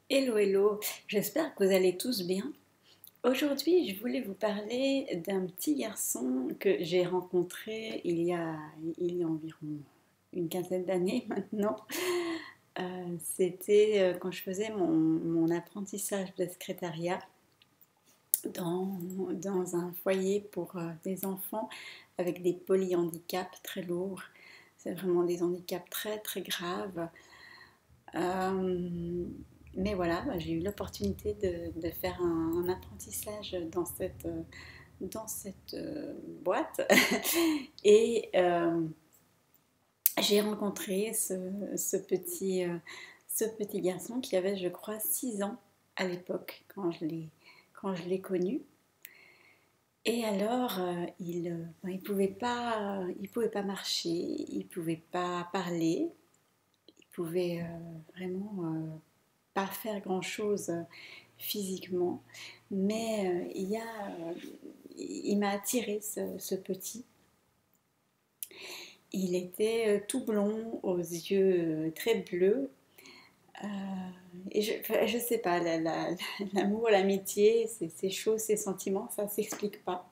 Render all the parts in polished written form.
Hello, hello, j'espère que vous allez tous bien. Aujourd'hui, je voulais vous parler d'un petit garçon que j'ai rencontré il y a environ une quinzaine d'années maintenant. C'était quand je faisais mon apprentissage de secrétariat dans, dans un foyer pour des enfants avec des polyhandicaps très lourds. C'est vraiment des handicaps très très graves. Euh, mais voilà, j'ai eu l'opportunité de faire un apprentissage dans cette boîte. Et j'ai rencontré ce petit garçon qui avait, je crois, 6 ans à l'époque quand je l'ai connu. Et alors, il pouvait pas marcher, il pouvait pas parler, il pouvait vraiment pas faire grand-chose physiquement, mais il m'a attiré ce petit. Il était tout blond, aux yeux très bleus. euh, et je sais pas, l'amour, l'amitié, ces choses, ces sentiments, ça s'explique pas.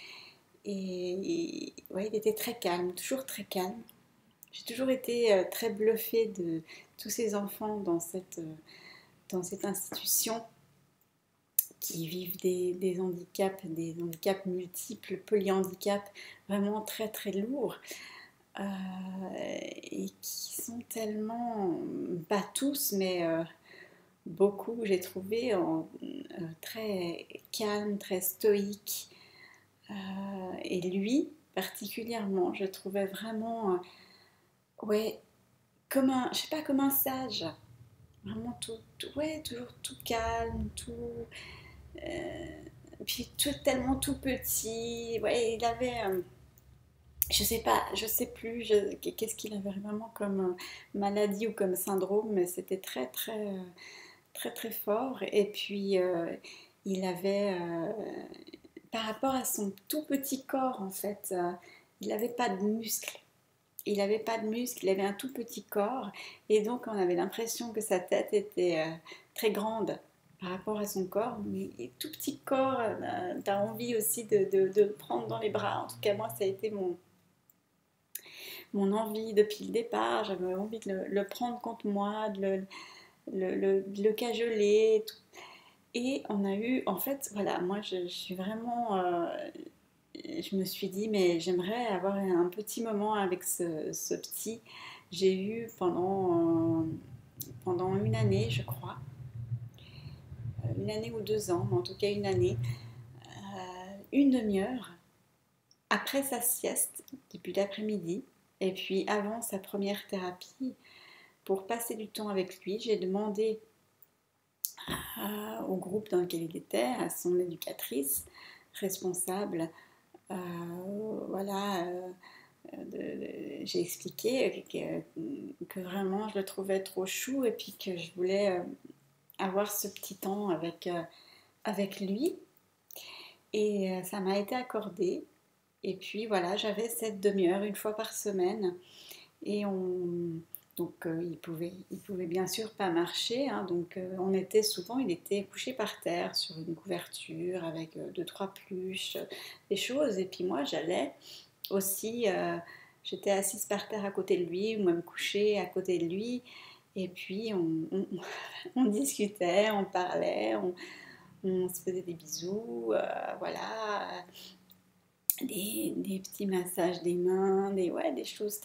Et ouais, il était très calme, toujours très calme. J'ai toujours été très bluffée de tous ces enfants dans cette institution qui vivent des handicaps multiples, polyhandicaps vraiment très très lourds, euh, et qui sont tellement, pas tous, mais beaucoup, j'ai trouvé très calmes, très stoïques. Et lui, particulièrement, je trouvais vraiment, ouais, je sais pas, comme un sage. Vraiment ouais, toujours tout calme, tout. Euh, Puis tellement tout petit. Ouais, il avait, je sais pas, je sais plus, qu'est-ce qu'il avait vraiment comme maladie ou comme syndrome, mais c'était très très très très fort. Et puis il avait, par rapport à son tout petit corps en fait, il n'avait pas de muscles. Il n'avait pas de muscles, il avait un tout petit corps, et donc on avait l'impression que sa tête était très grande par rapport à son corps, mais tout petit corps, t'as envie aussi de le prendre dans les bras. En tout cas, moi, ça a été mon envie depuis le départ. J'avais envie de le prendre contre moi, de le cajoler. Tout. Et on a eu, en fait, voilà, moi, je suis vraiment. Je me suis dit, mais j'aimerais avoir un petit moment avec ce petit. J'ai eu pendant une année, je crois, une année ou 2 ans, mais en tout cas une année, une demi-heure après sa sieste, début d'après-midi, et puis avant sa première thérapie, pour passer du temps avec lui, j'ai demandé au groupe dans lequel il était, à son éducatrice responsable, euh, voilà, j'ai expliqué que vraiment je le trouvais trop chou et puis que je voulais avoir ce petit temps avec lui. Et ça m'a été accordé. Et puis voilà, j'avais cette demi-heure une fois par semaine. Et donc il pouvait bien sûr pas marcher, hein, donc il était couché par terre sur une couverture avec deux, trois pluches, des choses. Et puis moi j'allais aussi, j'étais assise par terre à côté de lui, ou même couchée à côté de lui. Et puis on discutait, on parlait, on se faisait des bisous, voilà, des petits massages des mains, ouais, des choses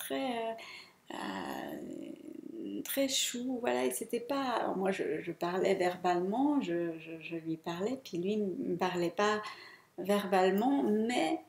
très chou, voilà. Et c'était pas, alors moi je parlais verbalement, je lui parlais, puis lui ne me parlait pas verbalement, mais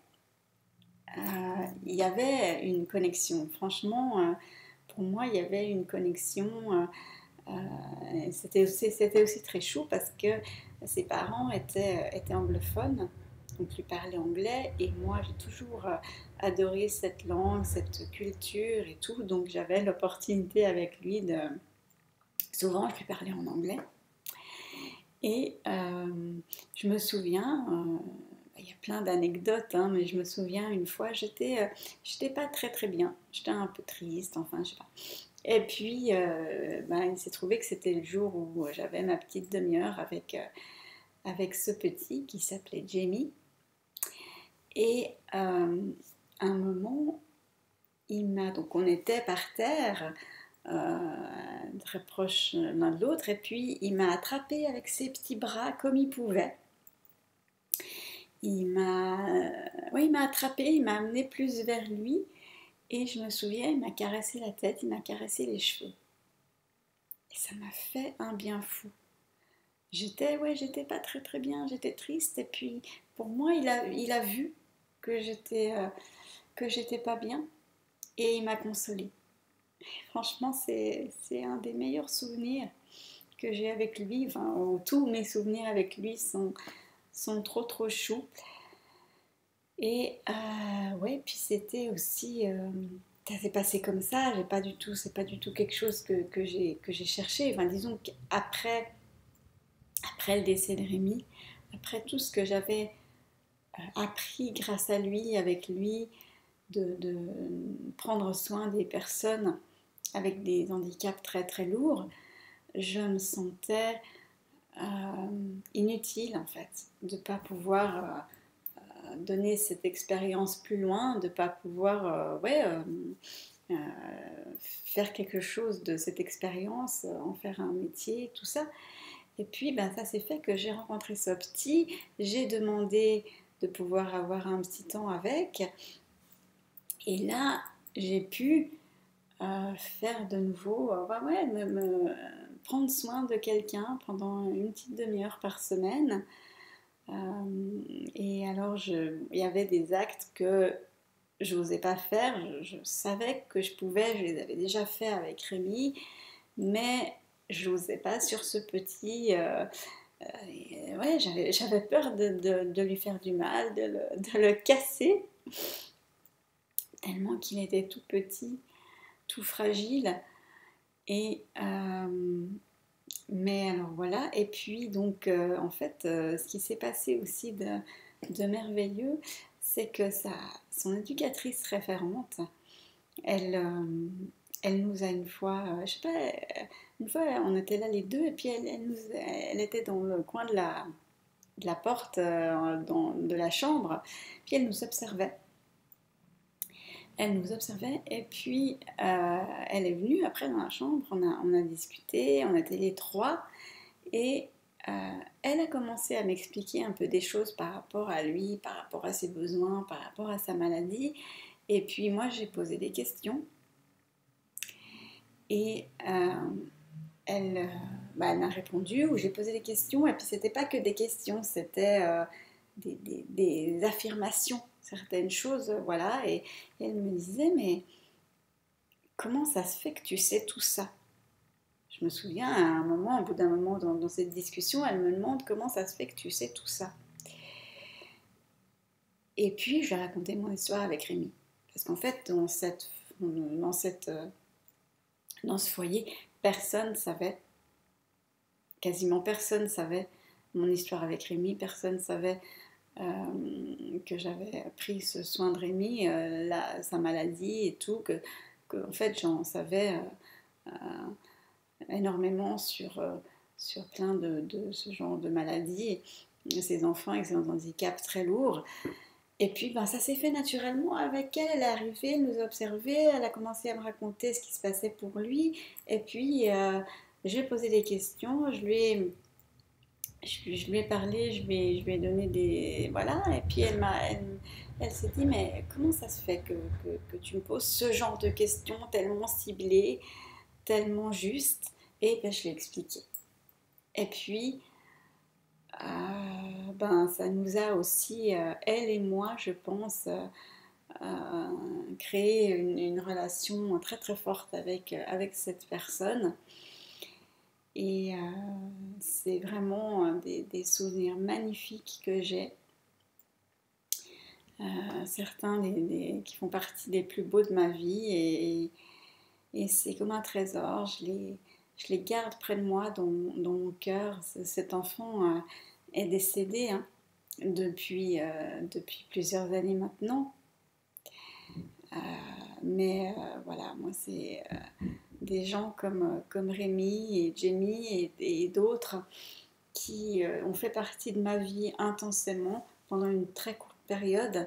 il y avait une connexion. Franchement, pour moi, il y avait une connexion. C'était aussi très chou parce que ses parents étaient anglophones, donc lui parlaient anglais, et moi j'ai toujours adoré cette langue, cette culture et tout, donc j'avais l'opportunité avec lui de. Souvent, je lui parlais en anglais. Et je me souviens, il y a plein d'anecdotes, hein, mais je me souviens une fois, j'étais pas très très bien, j'étais un peu triste, enfin je sais pas. Et puis, il s'est trouvé que c'était le jour où j'avais ma petite demi-heure avec ce petit qui s'appelait Jamie. Et à un moment, donc on était par terre, très proches l'un de l'autre, et puis il m'a attrapé avec ses petits bras comme il pouvait. Il m'a attrapé, il m'a amené plus vers lui, et je me souviens, il m'a caressé la tête, il m'a caressé les cheveux. Et ça m'a fait un bien fou. J'étais pas très très bien, j'étais triste, et puis pour moi, il a vu que j'étais pas bien, et il m'a consolée. Franchement, c'est un des meilleurs souvenirs que j'ai avec lui. Enfin, tous mes souvenirs avec lui sont trop trop choux. Et ouais, puis c'était aussi, ça s'est passé comme ça. C'est pas du tout quelque chose que j'ai cherché. Enfin, disons après le décès de Rémi, après tout ce que j'avais appris grâce à lui, avec lui, de prendre soin des personnes avec des handicaps très très lourds, je me sentais inutile en fait, de ne pas pouvoir donner cette expérience plus loin, de ne pas pouvoir euh, faire quelque chose de cette expérience, en faire un métier, tout ça. Et puis ça s'est fait que j'ai rencontré ce petit, j'ai demandé de pouvoir avoir un petit temps avec, et là j'ai pu faire de nouveau, prendre soin de quelqu'un pendant une petite demi-heure par semaine. Et alors, il y avait des actes que je n'osais pas faire. Je savais que je pouvais, je les avais déjà fait avec Rémi, mais je n'osais pas sur ce petit. Ouais, j'avais peur de lui faire du mal, de le casser, tellement qu'il était tout petit, tout fragile. Et mais alors voilà, et puis donc en fait, ce qui s'est passé aussi de merveilleux, c'est que son éducatrice référente, elle, elle nous a une fois, je sais pas, une fois on était là les deux, et puis elle était dans le coin de la porte de la chambre, puis elle nous observait. Elle nous observait et puis elle est venue après dans la chambre, on a discuté, on était les trois et elle a commencé à m'expliquer un peu des choses par rapport à lui, par rapport à ses besoins, par rapport à sa maladie. Et puis moi j'ai posé des questions et elle m'a répondu ou j'ai posé des questions et puis c'était pas que des questions, c'était des affirmations, certaines choses, voilà. Et elle me disait mais comment ça se fait que tu sais tout ça? Je me souviens à un moment, au bout d'un moment dans cette discussion, elle me demande comment ça se fait que tu sais tout ça. Et puis je lui ai raconté mon histoire avec Rémi. Parce qu'en fait, dans ce foyer, personne savait, quasiment personne savait mon histoire avec Rémi, personne savait que j'avais pris ce soin de Rémi, sa maladie et tout, que en fait j'en savais énormément sur plein de ce genre de maladies, ces enfants avec ces handicaps très lourds. Et puis ça s'est fait naturellement avec elle, elle est arrivée, elle nous a observés, elle a commencé à me raconter ce qui se passait pour lui, et puis j'ai posé des questions, je lui ai parlé, je lui ai donné des... Voilà, et puis elle s'est dit, mais comment ça se fait que tu me poses ce genre de questions tellement ciblées, tellement justes? Et je l'ai expliqué. Et puis, ça nous a aussi, elle et moi, je pense, créé une relation très très forte avec cette personne. Et c'est vraiment des souvenirs magnifiques que j'ai. Certains qui font partie des plus beaux de ma vie. Et c'est comme un trésor. Je les garde près de moi dans mon cœur. Cet enfant est décédé depuis plusieurs années maintenant. Mais voilà, moi des gens comme Rémi et Jamie et d'autres qui ont fait partie de ma vie intensément pendant une très courte période,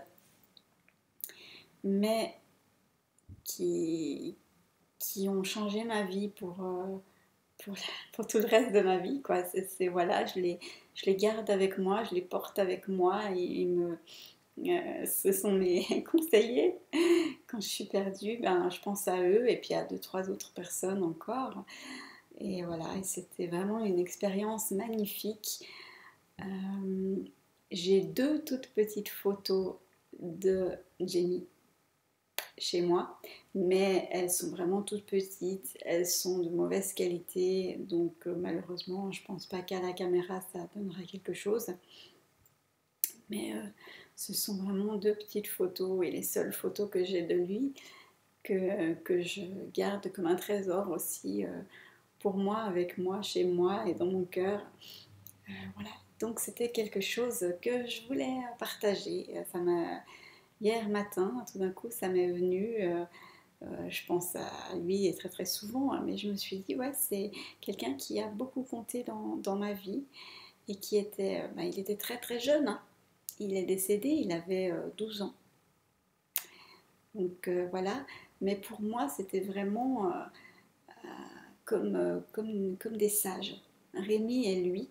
mais qui, qui ont changé ma vie pour, pour tout le reste de ma vie, quoi. Voilà, je les garde avec moi, je les porte avec moi et ce sont mes conseillers. Quand je suis perdue, ben, je pense à eux et puis à deux, trois autres personnes encore. Et voilà, et c'était vraiment une expérience magnifique. Euh, j'ai deux toutes petites photos de Jenny chez moi, mais elles sont vraiment toutes petites, elles sont de mauvaise qualité, donc malheureusement, je pense pas qu'à la caméra ça donnera quelque chose. Mais ce sont vraiment deux petites photos et les seules photos que j'ai de lui que je garde comme un trésor aussi pour moi, avec moi, chez moi et dans mon cœur. Voilà. Donc c'était quelque chose que je voulais partager. Hier matin, tout d'un coup, ça m'est venu. Je pense à lui très très souvent, hein, mais je me suis dit, ouais, c'est quelqu'un qui a beaucoup compté dans ma vie et qui était, il était très très jeune, hein. Il est décédé, il avait 12 ans. Donc voilà, mais pour moi, c'était vraiment comme des sages. Rémi et lui,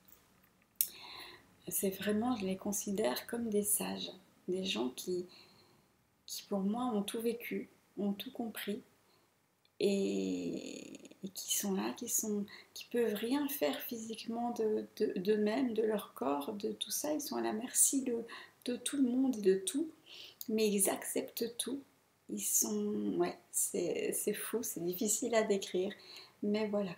c'est vraiment, je les considère comme des sages, des gens qui pour moi ont tout vécu, ont tout compris et qui sont là, qui peuvent rien faire physiquement d'eux-mêmes, de leur corps, de tout ça. Ils sont à la merci de tout le monde et de tout, mais ils acceptent tout. Ils sont, ouais, c'est fou, c'est difficile à décrire, mais voilà.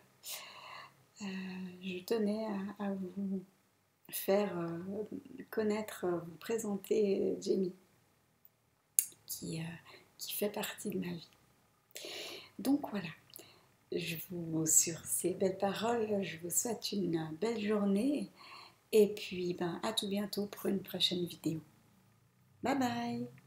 Je tenais à vous faire connaître, vous présenter Jamie, qui, euh, qui fait partie de ma vie. Donc voilà, sur ces belles paroles, je vous souhaite une belle journée et puis à tout bientôt pour une prochaine vidéo. Bye bye!